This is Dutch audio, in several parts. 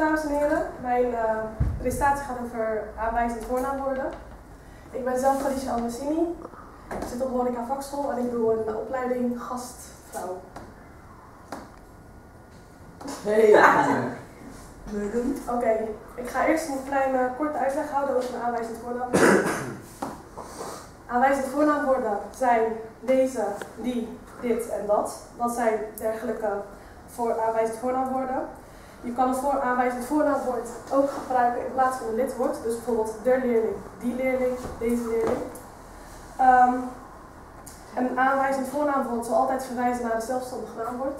dames en heren. Mijn presentatie gaat over aanwijzend voornaamwoorden. Ik ben zelf Khadija Al-Massini. Ik zit op de Horeca Vakschool en ik doe een opleiding gastvrouw. Oké, ik ga eerst een kleine korte uitleg houden over een aanwijzend voornaamwoord. Aanwijzend voornaamwoorden zijn deze, die, dit en dat. Dat zijn dergelijke aanwijzend voornaamwoorden. Je kan een aanwijzend voornaamwoord ook gebruiken in plaats van een lidwoord. Dus bijvoorbeeld de leerling, die leerling, deze leerling. Een aanwijzend voornaamwoord zal altijd verwijzen naar een zelfstandig naamwoord.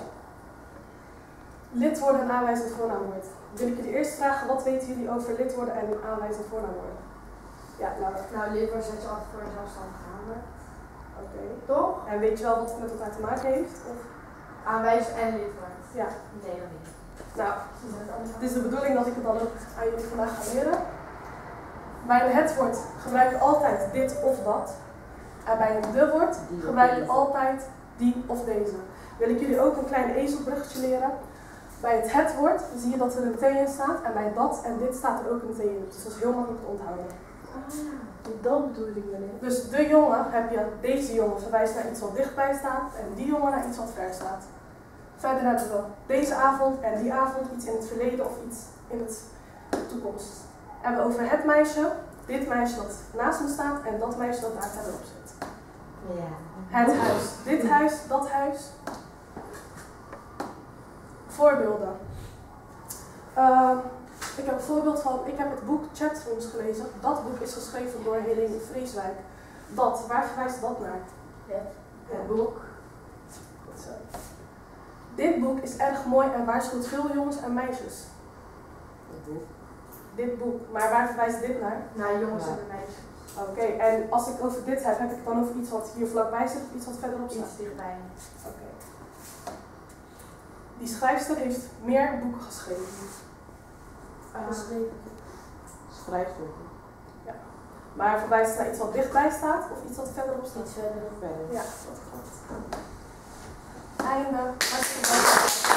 Lidwoorden en aanwijzend voornaamwoord. Wil ik jullie eerst vragen, wat weten jullie over lidwoorden en aanwijzend voornaamwoorden? Ja, nou lidwoord zet je altijd voor een zelfstandig naamwoord. Oké. Toch? En weet je wel wat het met elkaar te maken heeft? Of? Aanwijzend en lidwoord. Ja. Nee, dat niet. Nou, het is de bedoeling dat ik het dan ook aan jullie vandaag ga leren. Bij een het-woord gebruik je altijd dit of dat. En bij een de-woord gebruik je altijd die of deze. Wil ik jullie ook een klein ezelbruggetje leren. Bij het het-woord zie je dat er een T in staat. En bij dat en dit staat er ook een T in. Dus dat is heel makkelijk te onthouden. Dat bedoel ik wel. Dus de jongen heb je, deze jongen verwijst naar iets wat dichtbij staat. En die jongen naar iets wat ver staat. Verder hebben we deze avond en die avond iets in het verleden of iets in de toekomst. En we over het meisje, dit meisje dat naast me staat en dat meisje dat daar verderop zit. Ja. Het huis, dit huis, dat huis. Voorbeelden. Ik heb een voorbeeld van, ik heb het boek Chatrooms gelezen. Dat boek is geschreven door Helene Vreeswijk. Dat, waar verwijst dat naar? Het boek. Goed zo. Dit boek is erg mooi en waarschuwt veel jongens en meisjes. Het boek. Dit boek, maar waar verwijst dit naar? Naar jongens en meisjes. Oké, en als ik over dit heb ik het dan over iets wat hier vlakbij zit of iets wat verderop staat? Iets dichtbij. Oké. Die schrijfster heeft meer boeken geschreven. Schrijfboeken. Ja. Maar verwijst het naar iets wat dichtbij staat of iets wat verderop staat? Iets verder. Ja, dat klopt. Einde. Hartstikke bedankt.